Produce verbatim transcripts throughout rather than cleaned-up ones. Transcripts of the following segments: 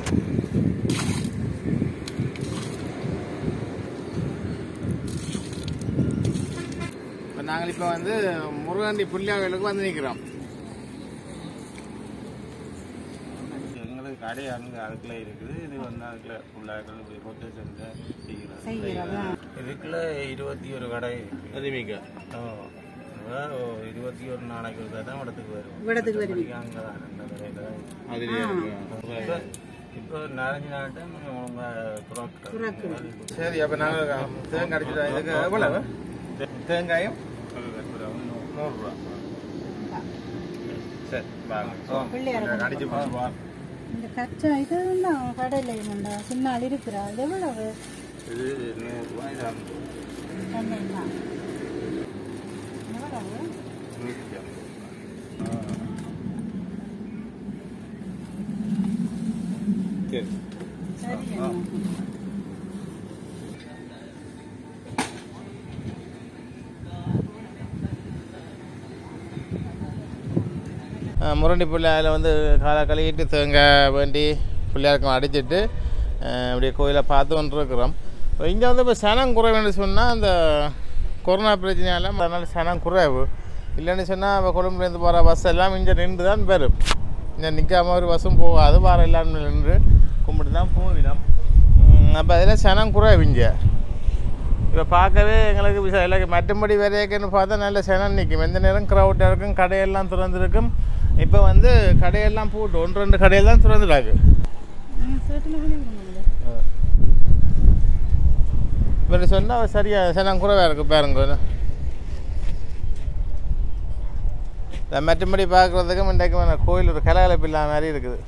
நாங்கள் இப்போ வந்து முருகண்டி பிள்ளையார்களுக்கு வந்து நிற்கிறோம். எங்களுக்கு கடை அங்கே அதுக்குள்ள இருக்குது. இது வந்து அதுக்குள்ள பிள்ளையார்கள் கொட்டை செஞ்சு செய்கிறோம். இதுக்குள்ள இருபத்தி ஒரு கடை அதிமிக்க இருபத்தி ஒரு நாளைக்கு ஒரு தான் இடத்துக்கு வரும். இடத்துக்கு வருவீங்க அங்கே தான் இந்த கடையில் அதுலேயே இருக்கு. இப்போ நாலஞ்சு நாள் டைம் சரி. அப்போ நாங்கள் தேங்காய் அடிச்சுட்டோம். இதுக்கு எவ்வளவு தேங்காயும் நூறுரூவா. சரி அடிச்சு போவோம். இந்த கச்சா இது கடையில் இல்லைண்டா சின்ன ஆள் இருக்கிறா. அது எவ்வளவு? இது நூறுரூவா. இது முருகண்டி பிள்ளையாரில் வந்து காலை கழுவிட்டு தேங்காய் வேண்டி பிள்ளையாருக்கும் அடிச்சுட்டு அப்படியே கோயிலை பார்த்து வந்துருக்குறோம். இங்கே வந்து இப்போ சனம் குறைவுன்னு சொன்னால் அந்த கொரோனா பிரச்சனையால் அதனால் சனம் குறைவு இல்லைன்னு சொன்னால் இப்போ கொழும்புலேருந்து போகிற பஸ் எல்லாம் இங்கே நின்று தான் பெறும். இங்கே நிற்காம ஒரு பஸ்ஸும் போகாது. வார எல்லாம் நின்று கும்பிட்டு தான் போவிடும். அப்போ அதில் சனம் குறைவு இங்கே. இப்போ பார்க்கவே எங்களுக்கு விசா எல்லாம் மற்றபடி வரையக்குன்னு பார்த்தா நல்ல சனம் நிற்கும். எந்த நேரம் க்ரௌட்டாக இருக்கும். கடையெல்லாம் திறந்துருக்கும். இப்போ வந்து கடையெல்லாம் போட்டு ஒன்று ரெண்டு கடையில் தான் திறந்துடாக்கு. இப்போ சொன்னால் சரியாக சனம் குறைவாக இருக்குது பாருங்க. மற்றபடி பார்க்குறதுக்கும் இன்றைக்கு கோயில் ஒரு கலகலப்பு இல்லாத மாதிரி இருக்குது.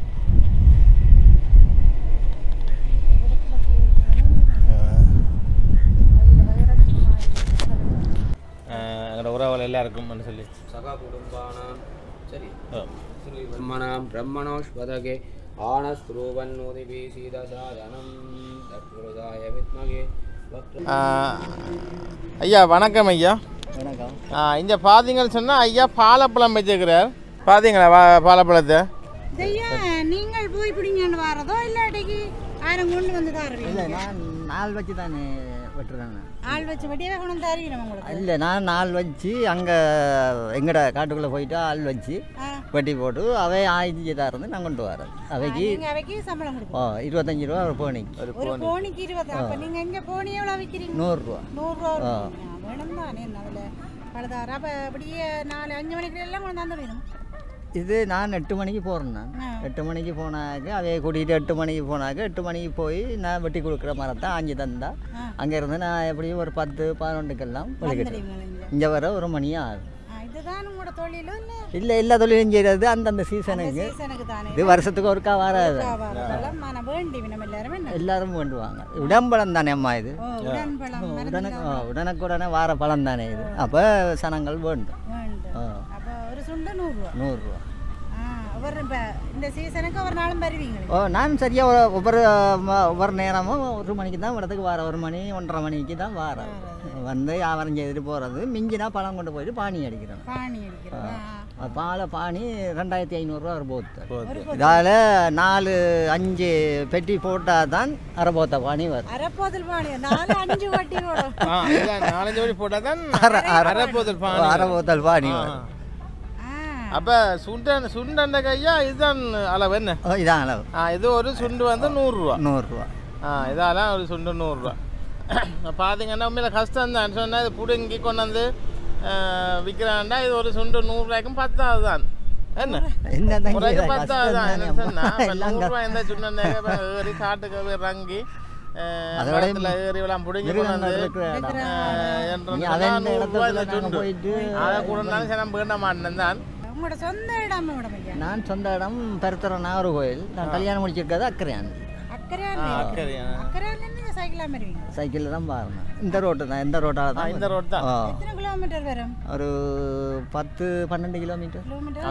எங்களோட உறவுகள் எல்லாருக்கும் சொல்லி சகா குடும்பானாம் சரி ஸ்ரீ பிரம்மணாம் பிரம்மணோஸ்வதகே ஆனஸ்ரூவன்னோதிபி சீதசாதனம் தத்ருதாய வித்மகே. ஐயா வணக்கம். ஐயா வணக்கம். இங்கே பார்த்தீங்கன்னு சொன்னால் ஐயா பாலப்பழம் வச்சுக்கிறார். பார்த்தீங்களா பாலப்பழத்தை? நீங்கள் போய் பிடிங்கன்னு வரதோ இல்லாட்டிக்கு ஆயிரம் கொண்டு வந்து தான் இல்லை நான் நாள் வச்சு தானே வெட்டுறேன். ஆள் வச்சு வெட்டியே கொண்டு தருகிறேன் உங்களுக்கு. இல்லை நான் நாள் வச்சு அங்கே எங்கட காட்டுக்குள்ளே போயிட்டு ஆள் வச்சு வெட்டி போட்டு அவை ஆயிரத்தி தான் இருந்து நான் கொண்டு வரேன். அவைக்கு அவைக்கு சம்பளம் கொடுக்கும். ஓ இருபத்தஞ்சி ரூபா ஒரு போனிக்கு. ஒரு போனிக்கு இருபது. அப்போ நீங்கள் எங்கே போனி எவ்வளோ விற்கிறீங்க? நூறுரூவா. நூறுரூவா வேணும் தானே அதில் பழுதாரம். அப்போ அப்படியே நாலு அஞ்சு மணிக்கு எல்லாம் கொண்டு வந்து வேணும். இது நான் எட்டு மணிக்கு போகிறேன். நான் எட்டு மணிக்கு போனாக்க அவைய கூட்டிகிட்டு எட்டு மணிக்கு போனாக்க எட்டு மணிக்கு போய் நான் வெட்டி கொடுக்குற மரத்தை ஆஞ்சி தந்தா அங்கே இருந்து நான் எப்படியும் ஒரு பத்து பதினொன்றுக்கெல்லாம் வெளிக்கிட்டேன். இங்கே வர ஒரு மணி ஆகும். இல்லை எல்லா தொழிலும் செய்கிறது அந்தந்த சீசனுக்கு. இது வருஷத்துக்கு ஒருக்கா வராது. எல்லாரும் வேண்டுவாங்க. உடம்பழம் தானே அம்மா இது. உடனுக்கு உடனுக்குடனே வார பழம் தானே இது. அப்போ சனங்கள் வேண்டும். நூறுரூவா. ஓ நான் சரியாக ஒவ்வொரு ஒவ்வொரு நேரமும் ஒரு மணிக்கு தான் இடத்துக்கு வர. ஒரு மணி ஒன்றரை மணிக்கு தான் வர வந்து வியாபாரம் செய்துட்டு போகிறது. மிஞ்சினா பழம் கொண்டு போயிட்டு பானி அடிக்கிறோம். பாலை பானி ரெண்டாயிரத்தி ஐநூறுரூவா ஒரு போத்து. இதால் நாலு அஞ்சு பெட்டி போட்டால் தான் அரை போத்த பானி வரும். நாலஞ்சு போட்டால் தான் அரை போத்தல் அரை போத்தல் பானி வரும். அப்போ சுண்டன் சுண்டண்ட கையா இதுதான் அளவு என்ன? இதான் அளவு. ஆ இது ஒரு சுண்டு வந்து நூறுரூவா. நூறுரூவா. ஆ இதெல்லாம் ஒரு சுண்டு நூறுரூவா. பார்த்தீங்கன்னா உண்மையில கஷ்டம் தான் சொன்னால் இது பிடுங்கி கொண்டு வந்து விற்கிறாண்டா இது ஒரு சுண்டு நூறுரூவாய்க்கும் பத்தாவது தான். என்ன முறைக்கு பத்தாவது தான் என்ன சொன்னால் நூறுரூவா எந்த சுண்டை ஏறி காட்டுக்கு இறங்கி ஏறிலாம் பிடிங்கி கொண்டு வந்து சுண்டு அதை கூட சனம் வேண்ட மாட்டேன் தான். நான் சொந்த இடம் பெருத்துற நாகர் கோயில். நான் கல்யாணம் முடிச்சிருக்கிறது அக்கறையான். சைக்கிளில் தான் பாருங்க. இந்த ரோட்டு தான். இந்த ரோட்டால தான். இந்த ரோட் தான். ஒரு பத்து பன்னெண்டு கிலோமீட்டர்.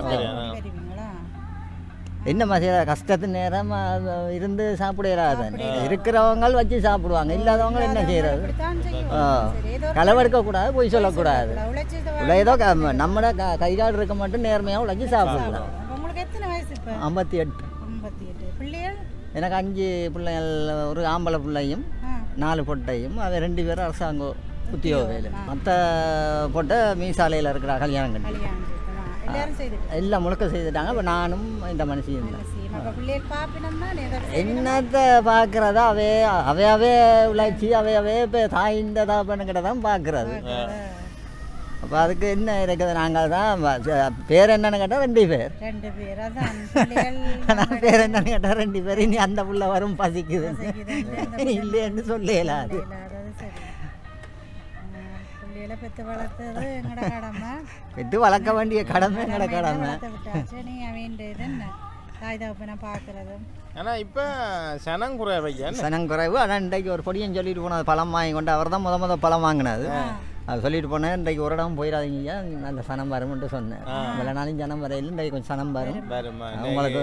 என்ன மாதிரி கஷ்டத்து நேரம் இருந்து சாப்பிடாது. இருக்கிறவங்க வச்சு சாப்பிடுவாங்க. இல்லாதவங்க என்ன செய்யறது? களவெடுக்கக்கூடாது, பொய் சொல்லக்கூடாது. ஏதோ நம்மளோட கைகாடு இருக்க மட்டும் நேர்மையாக உழைச்சி சாப்பிடலாம். ஐம்பத்தி எட்டு. எனக்கு அஞ்சு பிள்ளைகள், ஒரு ஆம்பளை பிள்ளையும் நாலு பொட்டையும், அவன் ரெண்டு பேரும் அரசாங்க உத்தியோகையில். மற்ற பொட்டை மீசாலையில் இருக்கிற கல்யாணம் கட்டி எல்லாம் முழுக்க செய்துட்டாங்க. இப்போ நானும் இந்த மனுஷன் தான். என்னத்தை பார்க்குறதா அவே அவையாவே உழைச்சி அவையாவே இப்போ தாயிந்த தாப்பனுக்கிட்ட தான் பார்க்குறது. அப்போ அதுக்கு என்ன இருக்குது, நாங்கள் தான் பேர் என்னன்னு கேட்டால் ரெண்டு பேர் ரெண்டு பேர் அதான் பேர் என்னன்னு கேட்டால் ரெண்டு பேர். இனி அந்த புள்ள வரும் பசிக்குது இல்லைன்னு சொல்லலாம். அது பெற்று வளர்த்தது எங்களோட கடமை, பெற்று வளர்க்க வேண்டிய கடமை எங்களோட கடமை. நீங்கள் வேண்டியது என்ன தாய் தகப்பனை பார்க்குறது. ஆனால் இப்போ சனம் குறைவு சனம் குறைவு. ஆனால் இன்றைக்கு ஒரு பொடியன்னு சொல்லிட்டு போனது பழம் வாங்கி கொண்டு அவர் தான் முத முத பழம் வாங்கினது. அது சொல்லிட்டு போனேன், இன்றைக்கு ஒரு இடம் போயிடாதீங்க நல்ல சனம் வரும்ன்ட்டு சொன்னேன். இவ்வளோ நாளையும் ஜனம் வரையில் இன்றைக்கு கொஞ்சம் சனம் வரும் உங்களுக்கு.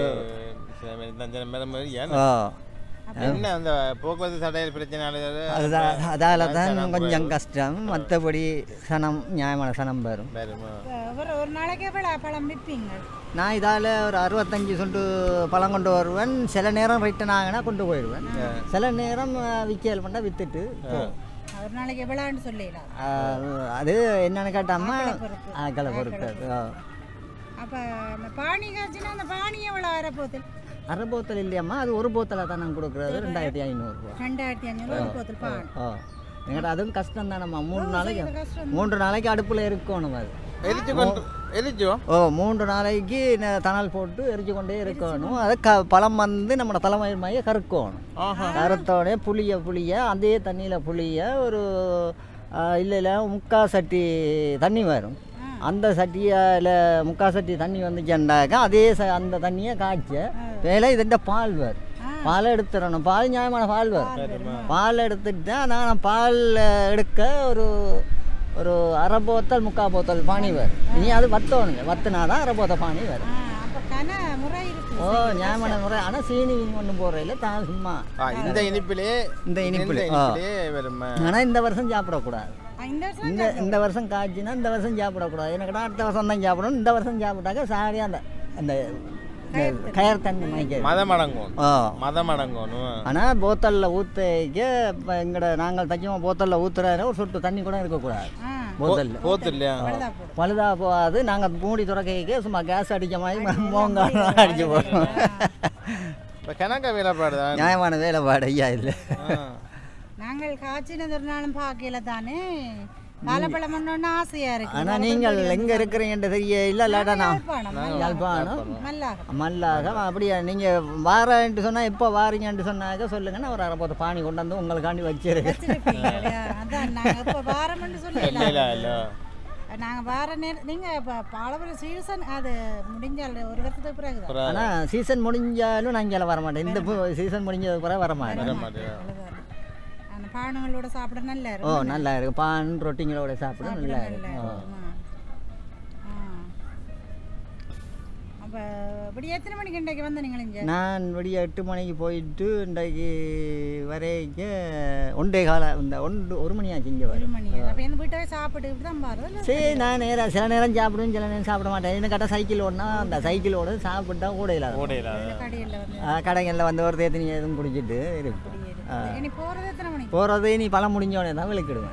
என்ன அந்த போக்குவரத்து தடையில் பிரச்சனை அதுதான், அதால் தான் கொஞ்சம் கஷ்டம். மற்றபடி சனம் நியாயமான சனம் வரும். ஒரு நாளைக்கு எவ்வளோ பழம் விற்பீங்க? நான் இதால் ஒரு அறுபத்தஞ்சு சொண்டு பழம் கொண்டு வருவேன். சில நேரம் ரிட்டன் ஆகினா கொண்டு போயிடுவேன். சில நேரம் விற்கல் பண்ணால் விற்றுட்டு ஒரு நாளைக்கு எவ்வளோன்னு சொல்லிடலாம். அது என்னென்னு கேட்டாமல் ஆக்களை பொறுத்து. அப்போ அந்த பானி காய்ச்சினா அந்த பானி எவ்வளோ அரை போத்தல்? அரை போத்தல் இல்லையம்மா, அது ஒரு போத்தலை தான் நான் கொடுக்குறது. ரெண்டாயிரத்தி ஐநூறுரூவா ரெண்டாயிரத்தி ஐநூறு ஒரு போத்தல் பான். ஓ எங்கிட்ட அதுவும் கஷ்டம் தானம்மா. மூணு நாளைக்கு மூன்று நாளைக்கு அடுப்பில் இருக்கணும். அது எரிச்சு கொண்டு எரிச்சோ ஓ மூன்று நாளைக்கு தணல் போட்டு எரிச்சு கொண்டே இருக்கணும். அது க பழம் வந்து நம்மளோட தலைமயிர் மைய கறுக்கணும். கருத்தோட புளிய புளிய அதே தண்ணியில் புளிய ஒரு இல்லை இல்லை முக்கால் சட்டி தண்ணி வரும். அந்த சட்டியில் முக்கால் சட்டி தண்ணி வந்துச்சுண்டாக்கா அதே ச அந்த தண்ணியை காய்ச்ச வேலை இதுண்ட பால் வரும். பால் எடுத்துடணும். பால் நியாயமான பால் வரும். பால் எடுத்துட்டா நான் பால் எடுக்க ஒரு ஒரு அரை போத்தல் முக்கால் போத்தல் பானி வரும். இனி அது வத்தணுங்க, வத்துனா தான் அரை போத்தல் பானி வரும். ஓ நியாயமான முறை. ஆனால் சீனி ஒன்றும் போடுறதில்ல தான் சும்மா இந்த இனிப்பிலே இந்த இனிப்பிலே வரும். ஆனால் இந்த வருஷம் சாப்பிடக்கூடாது. இந்த இந்த வருஷம் காய்ச்சினா இந்த வருஷம் சாப்பிடக்கூடாது. எனக்கு அடுத்த வருஷம் தான் சாப்பிடணும். இந்த வருஷம் சாப்பிட்டாக்க சாரியாக அந்த அந்த கயர் தண்ணி மைக்க மதம் அடங்கும். ஓ மதம் அடங்கணும். ஆனால் போத்தலில் ஊற்றிக்க இப்போ எங்கட நாங்கள் தைச்சோம் போத்தலில் ஊற்றுற ஒரு சொட்டு தண்ணி கூட இருக்கக்கூடாது. போத்தல் போத்தல் பழுதாக போகாது. நாங்கள் மூடி துறக்க சும்மா கேஸ் அடிக்க மாதிரி மோங்க அடிச்சு போடுறோம். இப்போ கணக்க வேலைப்பாடு நியாயமான வேலைப்பாடு ஐயா இல்லை. நாங்கள் காய்ச்சினதுனாலும் பார்க்கல தானே வாழைப்பழம் ஒன்று ஆசையாக இருக்கு. ஆனால் நீங்கள் எங்கே இருக்கிறீங்கன்ற தெரிய இல்லை. இல்லாட்டா நான் யாழ்ப்பாணம் மல்லாக அப்படியா நீங்கள் வாரன்ட்டு சொன்னால் எப்போ வாரீங்கன்ட்டு சொன்னாக்க சொல்லுங்கன்னா ஒரு அரை போத்த பானி கொண்டு வந்து உங்களுக்காண்டி வச்சிருக்கேன். அதான் நாங்கள் இப்போ வாரம்னு சொல்லலாம். நாங்கள் வார நேரம் நீங்கள் இப்போ பழவர சீசன் அது முடிஞ்சால் ஒரு வருஷத்துக்கு பிறகு தான். ஆனால் சீசன் முடிஞ்சாலும் நான் இங்கே வர மாட்டேன். இந்த சீசன் முடிஞ்சது பிறகு வர மாட்டேன். பானங்களோட சாப்பிட நல்லா இருக்கும். ஓ நல்லா இருக்கு. பான் ரொட்டிங்களோட சாப்பிட நல்லா இருக்கும். அப்போ விடிய எத்தனை மணிக்கு இன்றைக்கு வந்து நீங்கள் இங்கே? நான் விடிய எட்டு மணிக்கு போயிட்டு இன்றைக்கு வரைக்க ஒன்றே கால இந்த ஒன்று ஒரு மணி ஆச்சு இங்கே வர. ஒரு மணி. அப்போ எந்த வீட்டை சாப்பிட்டு தான் பாருது. சரி நான் நேரம் சில நேரம் சாப்பிடுவேன், சில நேரம் சாப்பிட மாட்டேன். என்ன கேட்டால் சைக்கிள் ஓடனா அந்த சைக்கிளோட சாப்பிட்டா கூட இல்லாத கடைகளில் வந்து ஒரு தேத்தினி எதுவும் குடிச்சிட்டு இருக்கு. போகிறது நீ பழம் முடிஞ்சோடனே தான் விளக்கிடுவேன்.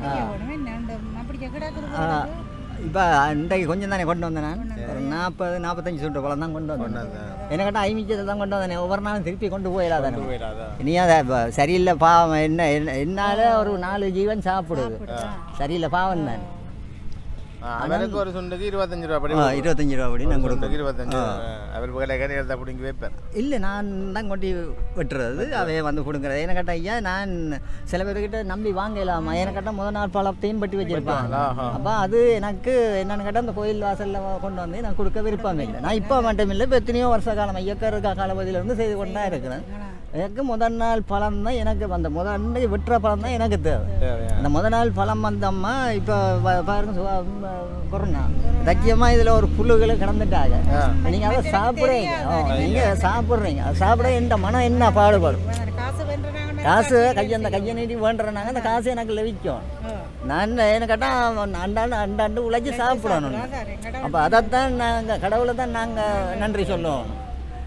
இப்போ இன்றைக்கு கொஞ்சம் தானே கொண்டு வந்தேன். நான் ஒரு நாற்பது நாற்பத்தஞ்சு சுட்டு பழம் தான் கொண்டு வந்தேன். என்ன கேட்டால் ஐமிச்சதை தான் கொண்டு வந்தேன். ஒவ்வொரு நாளும் திருப்பி கொண்டு போயிடாதானே. நீ அதை இப்போ சரியில்லை பாவம் என்ன என்னால் ஒரு நாலு ஜீவன் சாப்பிடுது. சரியில்லை பாவம் தான். அவருக்கு ஒரு சுண்டுக்கு இருபத்தஞ்சு ரூபா படி இருபத்தஞ்சு ரூபா படி நான் கொடுப்பேன். இருபத்தஞ்சு அவர் கடை கடை எடுத்தால் பிடிங்கி வைப்பேன். இல்லை நான் தான் கொண்டு வெட்டுறது அவையே வந்து கொடுக்குறது. என்ன கேட்டால் ஐயா நான் சில பேர்கிட்ட நம்பி வாங்கலாமா. என்ன கேட்டால் முதல் நாள் பழத்தையும் பட்டி வச்சிருப்பாங்க. அப்போ அது எனக்கு என்னென்னு கேட்டால் அந்த கோயில் வாசலில் கொண்டு வந்து நான் கொடுக்க விருப்பம் இல்லை. நான் இப்போ மட்டும் இல்லை, இப்போ எத்தனையோ வருஷ காலம் ஐயக்கருக்கா காலப்பதியிலேருந்து செய்து கொண்டு தான் இருக்கிறேன். எனக்கு முதல் நாள் பழம் தான் எனக்கு அந்த முதல் அன்றைக்கு வெட்டுற பழம் தான் எனக்கு தேவை. அந்த முதல் நாள் பழம் வந்தம்மா இப்போ பாருங்க கொரோனா தைக்கியமாக இதில் ஒரு புல்லுகளை கிடந்துட்டாங்க. நீங்கள் அதை சாப்பிட்றீங்க. நீங்கள் சாப்பிட்றீங்க. அதை சாப்பிட எந்த மனம் என்ன பாடுபடும். காசு கையந்த கையை நீட்டி வேண்டுறனாங்க அந்த காசு எனக்கு லഭിக்கும். நான் என்ன கேட்டால் அண்டாண்டு அண்டாண்டு உழைச்சி சாப்பிடணும். அப்போ அதைத்தான் நாங்கள் கடவுளை தான் நாங்கள் நன்றி சொல்லுவோம்.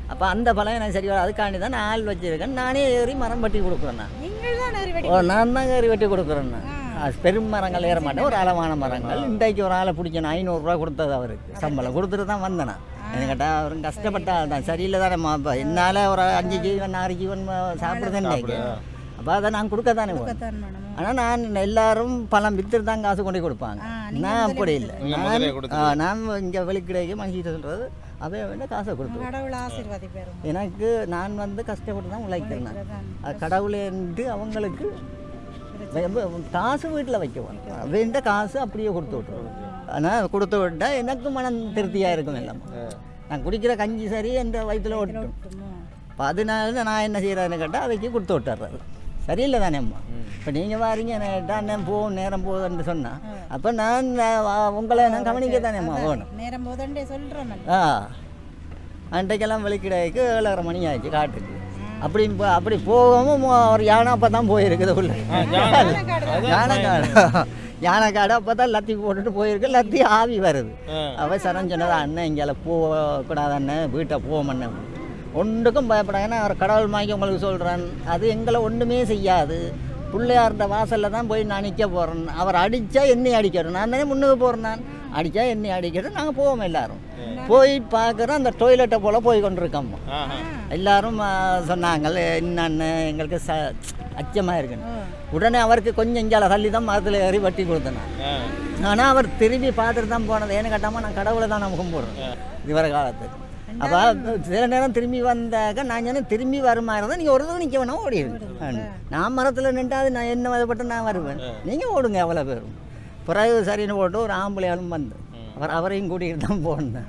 அப்போ அந்த பழம் எனக்கு சரி வர அதுக்காண்டி தான் நான் ஆள் வச்சுருக்கேன். நானே ஏறி மரம் வெட்டி கொடுக்குறேன். நான் நீங்கள் தான் ஏறி வெட்டி ஓ நான் தான் ஏறி வெட்டி கொடுக்குறேன். நான் பெரும் மரங்கள் ஏற மாட்டேன், ஒரு அளவான மரங்கள். இன்றைக்கு ஒரு ஆளை பிடிக்கணும், ஐநூறுரூவா கொடுத்தது அவருக்கு சம்பளம் கொடுத்துட்டு தான் வந்தேன். நான் எனக்கு கேட்டால் அவரும் கஷ்டப்பட்டா தான் சரியில்லை தானே. இப்போ என்னால் ஒரு அஞ்சு ஜீவன் ஆறு ஜீவன் சாப்பிடுறதுன்னு நினைக்கிறேன். அப்போ அதை நான் கொடுக்க தானே போவேன். ஆனால் நான் எல்லாரும் பழம் வித்துட்டு தான் காசு கொண்டு கொடுப்பாங்க. நான் அப்படி இல்லை. நான் நான் இங்கே வெளிக்கிடைக்கு மனுஷிட்ட சொல்கிறது அவைய வேண்டாம் காசை கொடுத்து எனக்கு நான் வந்து கஷ்டப்பட்டு தான் உழைக்கிறேன். அது கடவுளேன்ட்டு அவங்களுக்கு காசு வீட்டில் வைக்குவோம். வேண்ட காசு அப்படியே கொடுத்து விட்டுருவோம். ஆனால் கொடுத்து விட்டால் எனக்கு மனம் திருப்தியாக இருக்கும். எல்லாம் நான் குடிக்கிற கஞ்சி சரி என்ற வயிற்றில் ஓட்டும். இப்போ அதனால நான் என்ன செய்கிறேன்னு கேட்டால் அவைக்கு கொடுத்து விட்டுறது சரியில்லை தானே அம்மா. இப்போ நீங்கள் வாரீங்க என்ன கேட்டால் அண்ணன் போகும் நேரம் போகுதுன்னு சொன்னால் அப்போ நான் உங்களை நான் கவனிக்க தானே அம்மா போகணும். நேரம் போதுண்டே சொல்கிறேன். ஆ அன்றைக்கெல்லாம் வெளிக்கிடைக்கு ஏழரை மணி ஆயிடுச்சு காட்டுக்கு. அப்படி அப்படி போகவும் ஒரு யானை அப்போ தான் போயிருக்குது உள்ள யானைக்காடு. யானைக்காடு அப்போ தான் லத்தி போட்டுட்டு போயிருக்கு. லத்தி ஆவி வருது. அவள் சரண் சொன்னதா அண்ணன் இங்கே போகக்கூடாது அண்ணன் வீட்டை போவோம்ண்ணே. ஒன்றுக்கும் பயப்படாது. ஏன்னா அவர் கடவுள் மாக்கி உங்களுக்கு சொல்கிறேன். அது எங்களை ஒன்றுமே செய்யாது. பிள்ளையார்கிட்ட வாசலில் தான் போய் நான் நிற்க போகிறேன். அவர் அடித்தா என்னை அடிக்கிறோம். நான் தானே முன்னுக்கு போகிறேன். நான் அடித்தா என்னை அடிக்கிறோம். நாங்கள் போவோம் எல்லாரும் போய் பார்க்குறோம். அந்த டொய்லெட்டை போல் போய் கொண்டிருக்கோம்மா. எல்லாரும் சொன்னாங்க என்னன்னு எங்களுக்கு ச அச்சமாக இருக்குன்னு. உடனே அவருக்கு கொஞ்சம் இஞ்சால தள்ளி தான் மரத்தில் ஏறி வட்டி கொடுத்தேன். ஆனால் அவர் திரும்பி பார்த்துட்டு தான் போனது. ஏன்னு கேட்டாமல் நான் கடவுளை தான் நான் கும்பிடுறேன் இவர காலத்துக்கு. அப்போ சில நேரம் திரும்பி வந்தாக்க நான் சொன்னேன் திரும்பி வருமா இருந்தால் நீங்கள் ஒரு தடவை நிற்க வேணாம் ஓடிடுங்க. நான் மரத்தில் நின்றாது நான் என்ன வதப்பட்டு நான் வருவேன். நீங்கள் ஓடுங்க எவ்வளோ பேரும். பிறகு சரின்னு போட்டு ஒரு ஆம்பளையாலும் வந்து அவர் அவரையும் கூட்டிகிட்டு தான் போனேன்.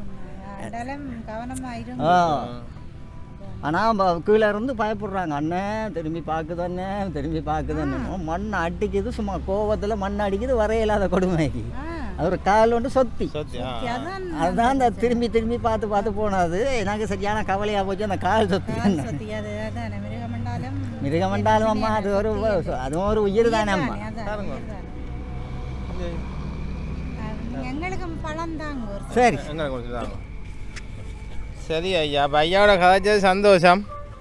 ஆ ஆனால் கீழே இருந்து பயப்படுறாங்க. அண்ணன் திரும்பி பார்க்குது அண்ணன் திரும்பி பார்க்குதுன்னு. மண் அடிக்குது சும்மா கோவத்தில் மண் அடிக்குது வரையில்லாத கொடுமைக்கு. அது ஒரு கால் ஒன்று சொத்தி. அதுதான் அந்த திரும்பி திரும்பி பார்த்து பார்த்து போனது எனக்கு சரியான கவலையாக போச்சு. அந்த கால் சொத்தி மிருகமண்டாலும் அம்மா அது ஒரு அதுவும் ஒரு உயிர் தானே அம்மா. சரி சரி ஐயா. அப்போ ஐயாவோட கதைச்சது சந்தோஷம்.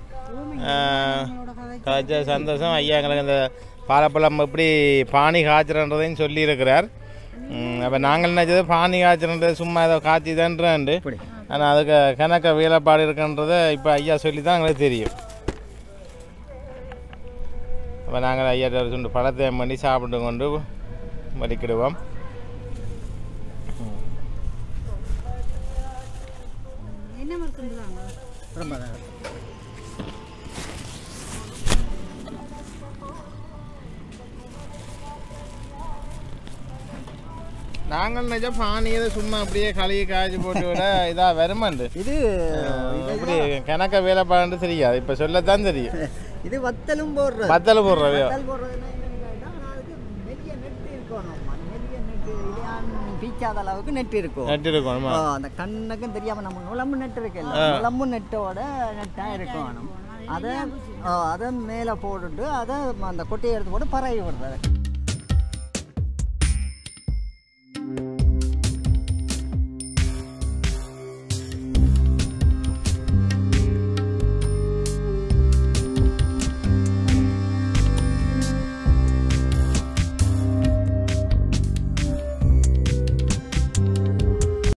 கதைச்சது சந்தோஷம். ஐயா எங்களுக்கு இந்த பாலப்பழம் எப்படி பானி காய்ச்சறன்றதையும் சொல்லியிருக்கிறார். அப்போ நாங்கள் நினச்சது பானி காய்ச்சறது சும்மா ஏதோ காய்ச்சி தான்றாண்டு. ஆனால் அதுக்கு கணக்க வேலைப்பாடு இருக்குன்றதை இப்போ ஐயா சொல்லி தான் எங்களுக்கு தெரியும். அப்போ நாங்கள் ஐயாட்ட சுண்டு பழத்தை பண்ணி சாப்பிட்டு கொண்டு வலிக்கிடுவோம். நாங்கள் நினைச்சா பானியை சும்மா அப்படியே கழுவி காய்ச்சி போட்டு விட இதாக வருமாண்டு. இது இப்படி கணக்க வேலைப்பாடு தெரியாது. இப்போ சொல்லத்தான் தெரியும். இது வத்தலும் போடுற வத்தலும் போடுறவையோ பீச்சாத அளவுக்கு நெட்டு இருக்கும். நெட்டு இருக்கும். அந்த கண்ணுக்கும் தெரியாம நம்ம நுழம்பு நெட்டு இருக்குல்ல, நுழம்பு நெட்டோட நெட்டா இருக்கணும். அதை அதை மேலே போட்டுட்டு அதை அந்த கொட்டையை எடுத்து போட்டு பறவை விடுறது.